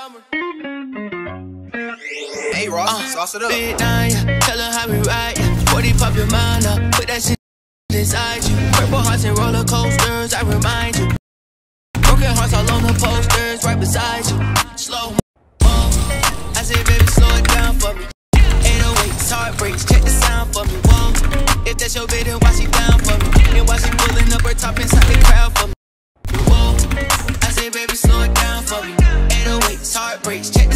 summer. Hey Ross, sauce it up. Big 9, yeah. Tell her how we ride, yeah. 40 pop your mind up, put that shit inside you. Purple hearts and roller coasters, I remind you. Broken hearts all on the posters, right beside you. Slow mo, I say baby slow it down for me. 808s, heartbreaks, check the sound for me. Whoa, if that's your baby, then why she down for me? Then why she pulling up her top inside the crowd for me? Whoa, I say baby slow it down for me. 808s, heartbreaks, check